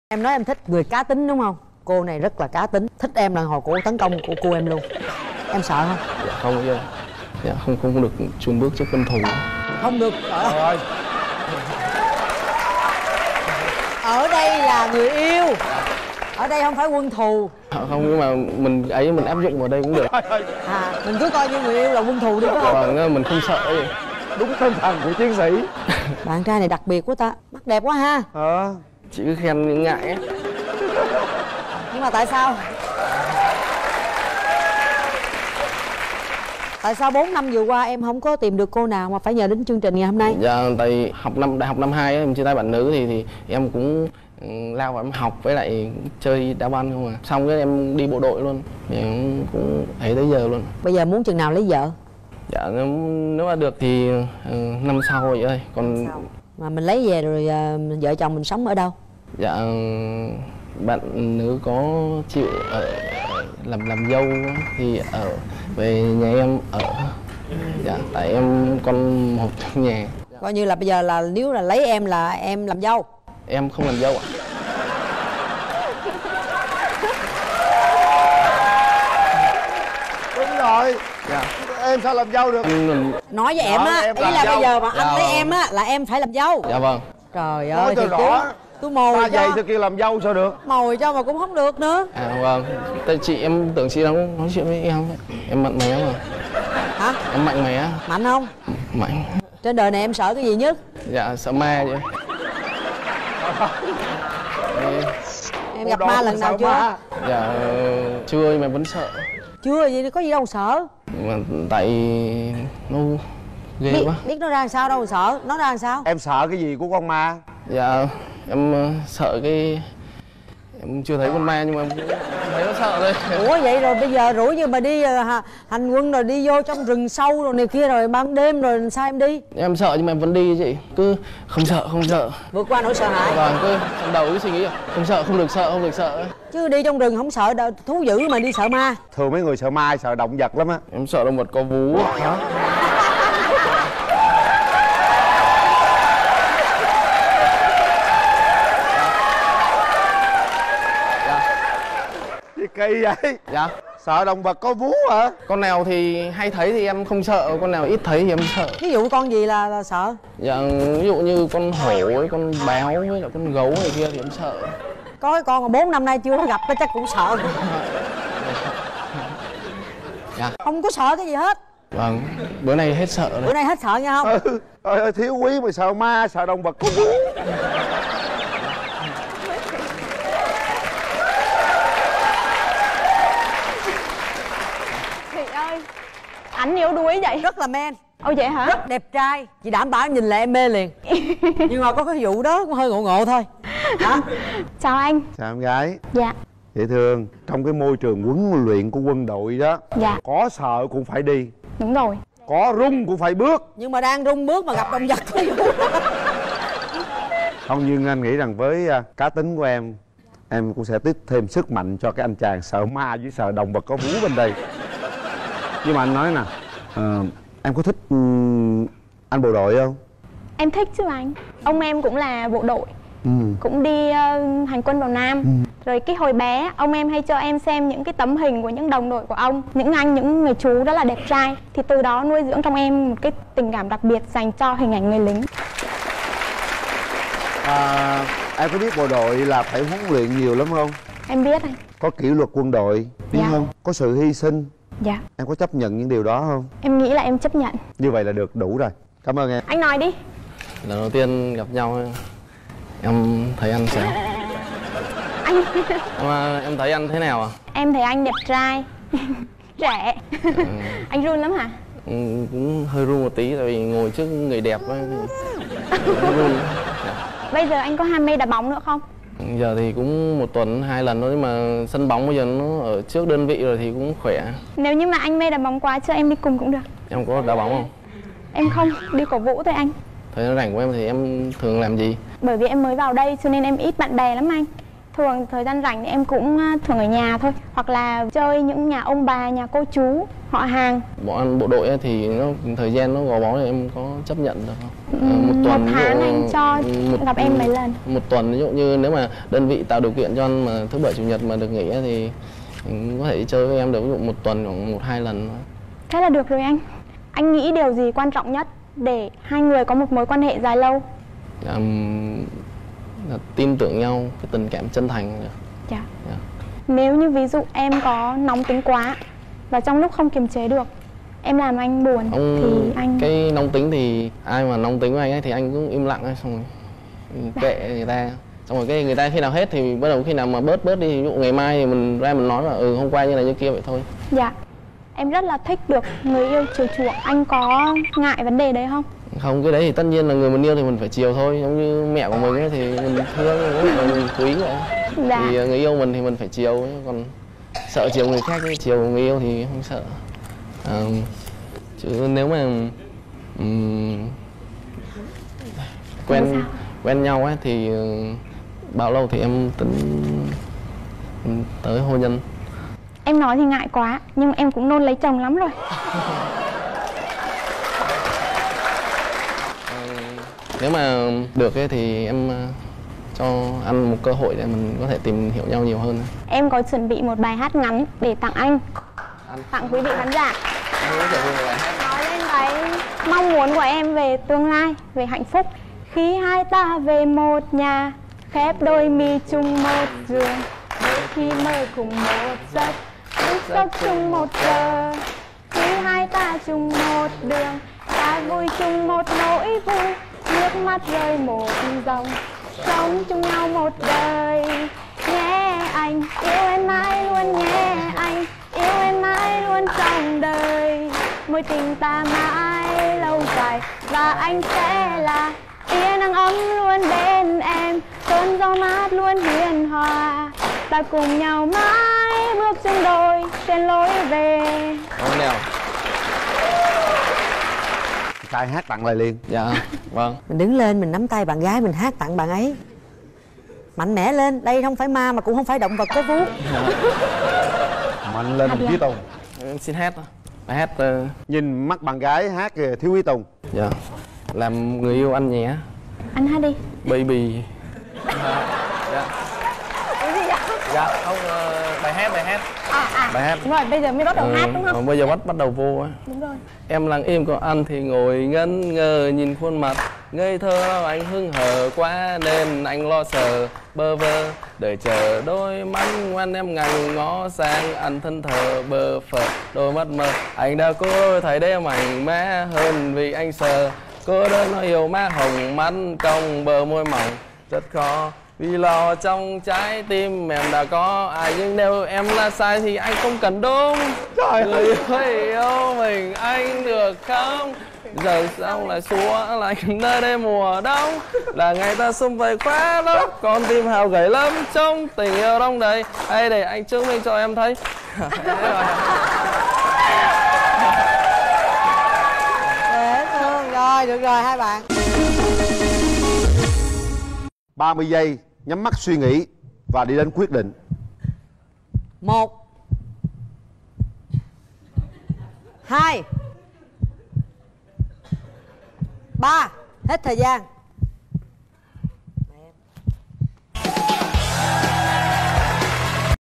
Em nói em thích người cá tính đúng không? Cô này rất là cá tính. Thích em là hồi cổ tấn công của cô em luôn. Em sợ không? Dạ không chứ. Dạ không được chùn bước trước quân thù. Không được. Ở đây là người yêu. Ở đây không phải quân thù. Không, nhưng mà mình ấy mình áp dụng vào đây cũng được. Mình cứ coi như người yêu là quân thù đi phải không? Vâng, mình không sợ gì. Đúng tinh thần của chiến sĩ. Bạn trai này đặc biệt quá ta. Mắt đẹp quá ha. Chị cứ khen những ngại ấy. Nhưng mà tại sao? Tại sao 4 năm vừa qua em không có tìm được cô nào mà phải nhờ đến chương trình ngày hôm nay? Dạ, tại đại học năm 2 ấy, em chia tay bạn nữ thì em cũng lao vào em học với lại chơi đá banh không à. Xong cái em đi bộ đội luôn. Thì em cũng thấy tới giờ luôn. Bây giờ muốn chừng nào lấy vợ? Dạ, nếu mà được thì năm sau vậy ơi. Còn mà mình lấy về rồi vợ chồng mình sống ở đâu? dạ, bạn nữ có chịu ở làm dâu thì ở về nhà em ở. Dạ, tại em con một trong nhà. Coi như là bây giờ là nếu là lấy em là em làm dâu. Em không làm dâu ạ. Đúng rồi. Dạ. Em sao làm dâu được? Nói với em á, ý là bây giờ mà anh lấy em á là em phải làm dâu. Dạ vâng. Trời nói ơi cho thì rõ. tôi mồi ta cho. vậy tôi kêu làm dâu sao được? Mồi cho mà cũng không được nữa. Vâng. Tại chị em tưởng chị đang nói chuyện với em. Em mạnh mẽ mà. Hả? Em mạnh mẽ. Mạnh không? Mạnh. Trên đời này em sợ cái gì nhất? Dạ, sợ ma vậy. Em gặp ma lần nào chưa? Dạ, chưa nhưng mà vẫn sợ. Chưa gì, có gì đâu sợ. Mà tại nó ghê quá. Biết nó ra làm sao đâu mà sợ. Nó ra làm sao? Em sợ cái gì của con ma? Dạ, em sợ cái... Em chưa thấy con ma nhưng mà em thấy nó sợ thôi. Ủa vậy rồi bây giờ rủ như mà đi hành quân rồi đi vô trong rừng sâu rồi này kia rồi ban đêm rồi sao em đi? Em sợ nhưng mà em vẫn đi chị. Cứ không sợ. Vượt qua nỗi sợ hãi. Vâng, cứ trong đầu cứ suy nghĩ không sợ, không được sợ. Chứ đi trong rừng không sợ đâu, thú dữ mà đi sợ ma. Thường mấy người sợ ma sợ động vật lắm á. Em sợ động vật có vú. Hả? Kỳ vậy? Dạ. Sợ động vật có vú hả? Con nào thì hay thấy thì em không sợ, con nào ít thấy thì em sợ. Ví dụ con gì là sợ? Dạ, ví dụ như con hổ với con báo với lại con gấu này kia thì em sợ. Có cái con mà 4 năm nay chưa có gặp chắc cũng sợ. Dạ. Không có sợ cái gì hết. Vâng, bữa nay hết sợ rồi. Bữa nay hết sợ nha không? Trời ơi, thiếu quý mà sợ ma, sợ động vật có vú. Ảnh yếu đuối vậy? Rất là men. Ồ vậy hả? Rất đẹp trai. Chị đảm bảo nhìn lại em mê liền. Nhưng mà có cái vụ đó cũng hơi ngộ thôi. Hả? Chào anh. Chào em gái. Dạ. Dễ thương. Trong cái môi trường huấn luyện của quân đội đó. Dạ. Có sợ cũng phải đi. Đúng rồi. Có rung cũng phải bước. Nhưng mà đang rung bước mà gặp động vật. Không, nhưng anh nghĩ rằng với cá tính của em cũng sẽ tích thêm sức mạnh cho cái anh chàng sợ ma với sợ động vật có vú bên đây. Nhưng mà anh nói nè, em có thích anh bộ đội không? Em thích chứ anh. Ông em cũng là bộ đội. Cũng đi hành quân vào Nam. Rồi cái hồi bé ông em hay cho em xem những cái tấm hình của những đồng đội của ông, những người chú rất là đẹp trai. Thì từ đó nuôi dưỡng trong em một cái tình cảm đặc biệt dành cho hình ảnh người lính. Em có biết bộ đội là phải huấn luyện nhiều lắm không? Em biết anh. Có kỷ luật quân đội, biết không? Có sự hy sinh. Dạ. Em có chấp nhận những điều đó không? Em nghĩ là em chấp nhận. Như vậy là được, đủ rồi. Cảm ơn em. Anh nói đi. Lần đầu tiên gặp nhau em thấy anh sao? Anh em thấy anh thế nào à? Em thấy anh đẹp trai. Trẻ. Anh run lắm hả? Cũng hơi run một tí tại vì ngồi trước người đẹp ấy. Run. Bây giờ anh có ham mê đá bóng nữa không? Giờ thì cũng 1 tuần 2 lần thôi, nhưng mà sân bóng bây giờ nó ở trước đơn vị rồi thì cũng khỏe. Nếu như mà anh mê đá bóng quá cho em đi cùng cũng được. Em có đá bóng không? Em không, đi cổ vũ thôi anh. Thời gian rảnh của em thì em thường làm gì? Bởi vì em mới vào đây cho nên em ít bạn bè lắm anh. Thường thời gian rảnh thì em cũng thường ở nhà thôi, hoặc là chơi những nhà ông bà, nhà cô chú, họ hàng. Bọn ăn bộ đội ấy thì thời gian nó gò bó thì em có chấp nhận được không? Một tuần Một tháng anh cho gặp em mấy lần. Một tuần ví dụ như nếu mà đơn vị tạo điều kiện cho anh mà thứ bảy chủ nhật mà được nghỉ ấy, thì có thể chơi với em được ví dụ một tuần khoảng 1-2 lần. Thế là được rồi anh. Anh nghĩ điều gì quan trọng nhất để hai người có một mối quan hệ dài lâu? Là tin tưởng nhau, cái tình cảm chân thành. Dạ. Nếu như ví dụ em có nóng tính quá và trong lúc không kiềm chế được em làm anh buồn thì anh... Cái nóng tính thì ai mà nóng tính với anh ấy thì anh cũng im lặng ấy, xong rồi kệ người ta. Xong rồi cái người ta khi nào hết thì bắt đầu khi nào mà bớt đi, ví dụ ngày mai thì mình ra mình nói là hôm qua như này như kia vậy thôi. Dạ. Em rất là thích được người yêu chiều chuộng. Anh có ngại vấn đề đấy không? Không, cái đấy thì tất nhiên là người mình yêu thì mình phải chiều thôi. Giống như mẹ của mình ấy thì mình thương, mình quý vậy. Dạ. Thì người yêu mình thì mình phải chiều, còn sợ chiều người khác, chiều người yêu thì không sợ. Chứ nếu mà quen nhau ấy thì bao lâu thì em tính tới hôn nhân? Em nói thì ngại quá, nhưng em cũng nôn lấy chồng lắm rồi. Nếu mà được ấy thì em cho anh một cơ hội để mình có thể tìm hiểu nhau nhiều hơn. Em có chuẩn bị một bài hát ngắn để tặng anh. Tặng quý vị khán giả. Nói lên cái mong muốn của em về tương lai, về hạnh phúc. Khi hai ta về một nhà, khép đôi mi chung một giường, khi mơ cùng một giấc, thức giấc chung một giờ. Khi hai ta chung một đường, ta vui chung một nỗi vui, nước mắt rơi một dòng, sống chung nhau một đời. Nhé anh, yêu em mãi luôn nhé anh, yêu em mãi luôn trong đời. Mối tình ta mãi lâu dài và anh sẽ là tia nắng ấm luôn bên em, cơn gió mát luôn hiền hòa. Ta cùng nhau mãi bước chung đôi trên lối về. Không nào. Trai hát tặng lại liền. Dạ, vâng. Mình đứng lên mình nắm tay bạn gái mình hát tặng bạn ấy. Mạnh mẽ lên, đây không phải ma mà cũng không phải động vật có vú. Mạnh lên Quý Tùng. Em xin hát. Bài hát nhìn mắt bạn gái hát kìa Thiếu Quý Tùng. dạ. Làm người yêu anh nhé. Anh hát đi. Baby. Dạ. Cái gì vậy? Dạ, không, bài hát. Bài hát. Đúng rồi, bây giờ mới bắt đầu hát đúng không? Bây giờ bắt đầu vô á. Đúng rồi. Em lặng im còn anh thì ngồi ngẩn ngơ, nhìn khuôn mặt ngây thơ anh hững hờ quá nên anh lo sợ bơ vơ, đợi chờ đôi mắt ngoan em ngành ngó sang anh thân thờ bơ phờ đôi mắt mơ. Anh đã cố thấy đêm mạnh mẽ hơn vì anh sợ cô đơn nó yêu má hồng mắt cong bờ môi mỏng rất khó vì lo trong trái tim em đã có ai, nhưng nếu em là sai thì anh không cần đúng. Trời ơi, yêu mình anh được không? Giờ sao lại xuống lạnh nơi đây mùa đông, là ngày ta xung vầy khóa lắm, con tim hào gầy lắm trong tình yêu đông đầy. Hay để anh chứng minh cho em thấy. Dễ thương. Rồi, được rồi hai bạn. 30 giây nhắm mắt suy nghĩ và đi đến quyết định. 1 2 3. Hết thời gian.